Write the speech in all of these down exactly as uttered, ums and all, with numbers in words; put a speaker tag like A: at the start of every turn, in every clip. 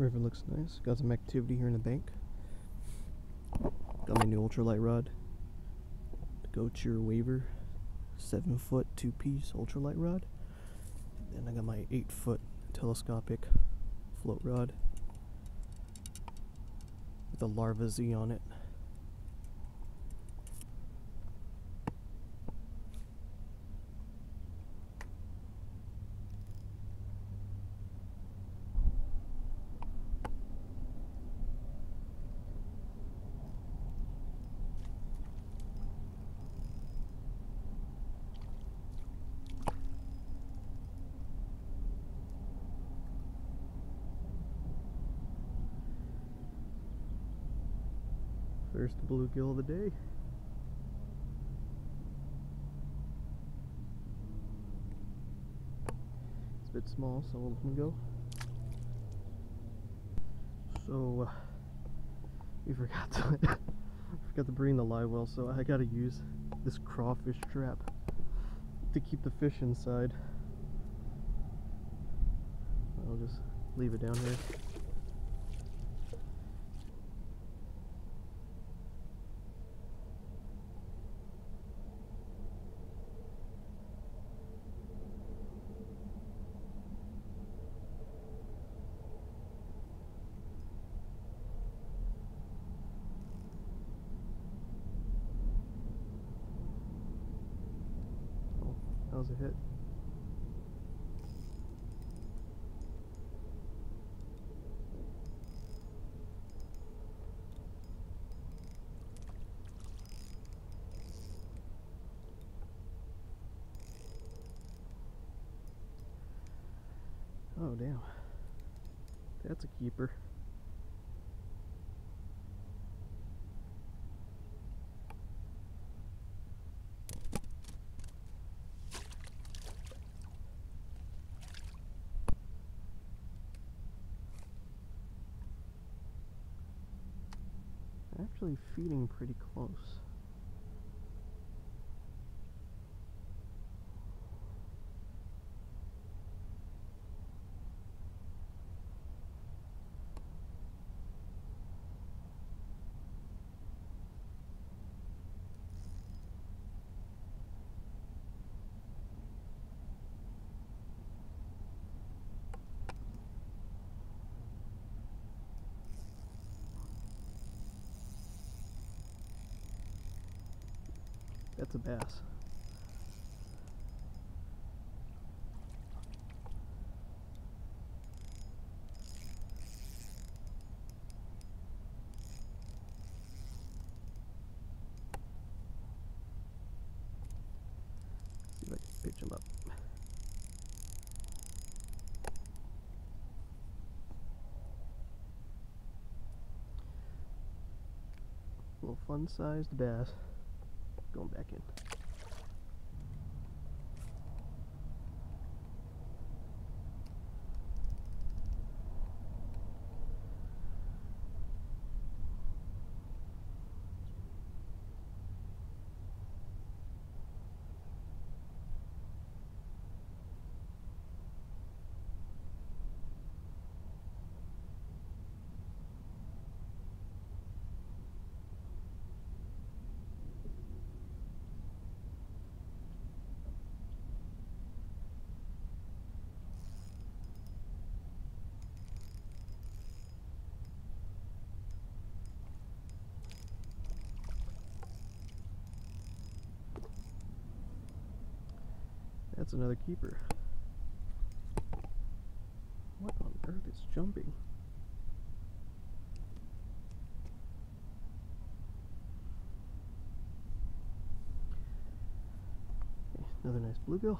A: River looks nice. Got some activity here in the bank. Got my new ultralight rod. The Go Cheer Waver, seven foot two piece ultralight rod. Then I got my eight foot telescopic float rod with a Larva Z on it. First bluegill of the day. It's a bit small, so we'll let him go. So, uh, we forgot to forgot to bring the live well, so I gotta use this crawfish trap to keep the fish inside. I'll just leave it down here. That was a hit. Oh damn. That's a keeper. Actually feeding pretty close. That's a bass. See if I can pitch him up. A little fun-sized bass. Going back in. That's another keeper. What on earth is jumping? Okay, another nice bluegill.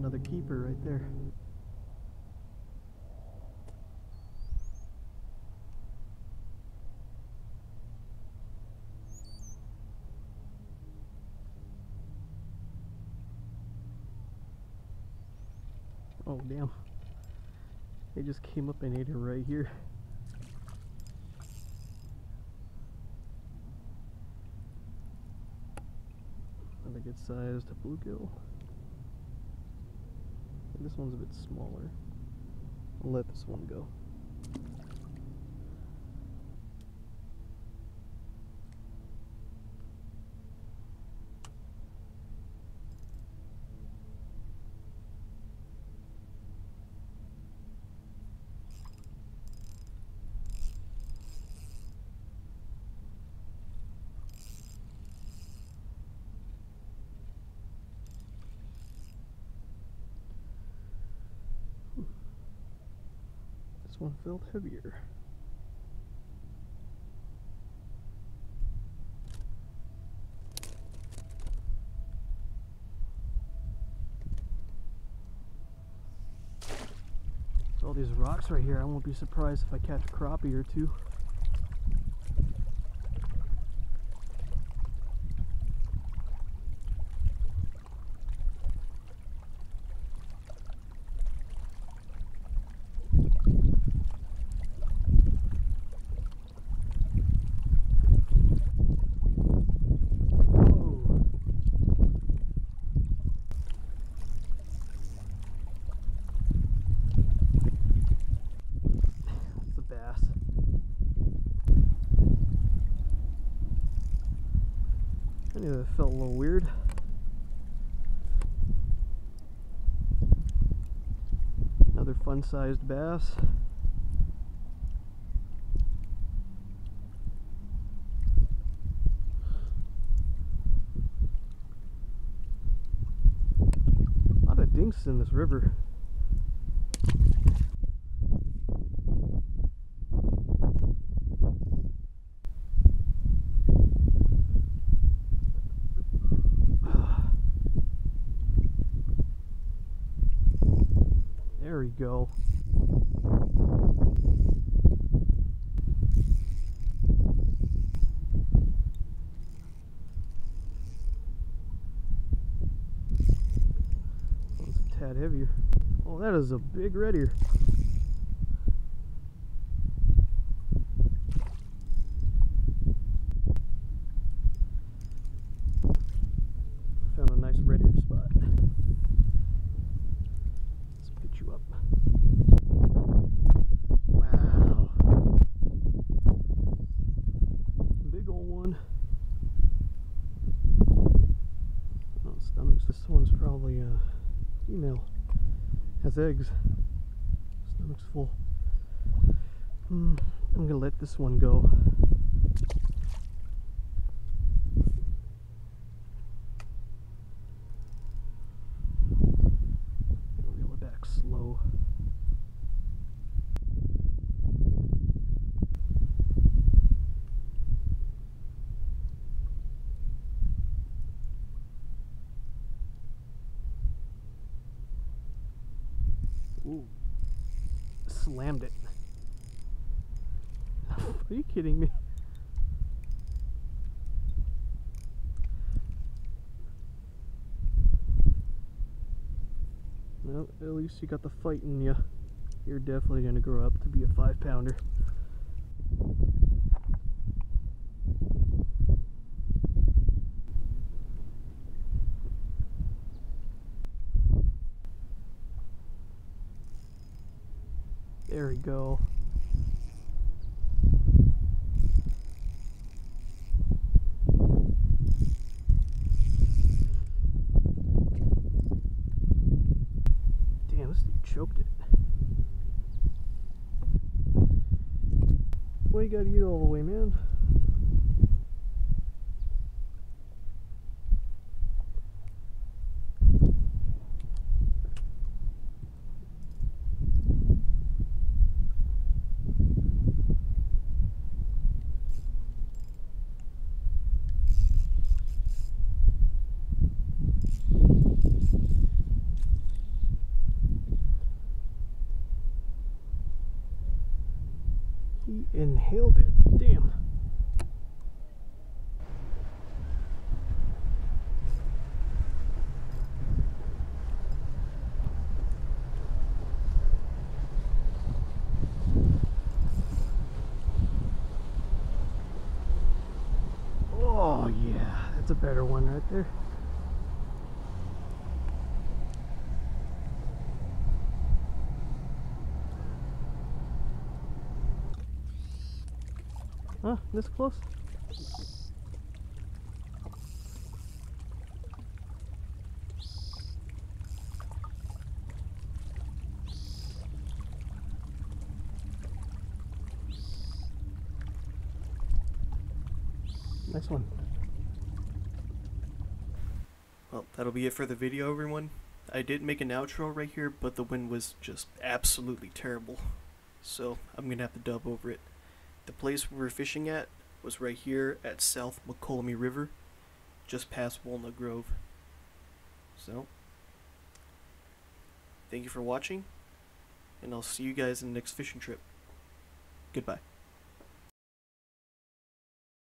A: another keeper right there. Oh damn. They just came up and ate it right here. Another good sized bluegill. This one's a bit smaller. I'll let this one go. This one felt heavier. All these rocks right here, I won't be surprised if I catch a crappie or two. I knew that felt a little weird. Another fun-sized bass. A lot of dinks in this river. There we go. One's a tad heavier. Oh, that is a big red ear. Found a nice red ear spot. You up. Wow. Big old one. Oh, stomachs. This one's probably a female. Has eggs. Stomach's full. Hmm. I'm gonna let this one go. Slow. Ooh. Slammed it. Are you kidding me? Well, at least you got the fight in you. You're definitely going to grow up to be a five pounder. There we go. Damn, this dude choked it. Why you gotta eat all the way, man? hailed it. Damn. Oh yeah, that's a better one right there. Huh, this close? Nice one. Well, that'll be it for the video, everyone. I did make an outro right here, but the wind was just absolutely terrible. So, I'm gonna have to dub over it. The place we were fishing at was right here at South Mokelumne River, just past Walnut Grove. So, thank you for watching, and I'll see you guys in the next fishing trip. Goodbye.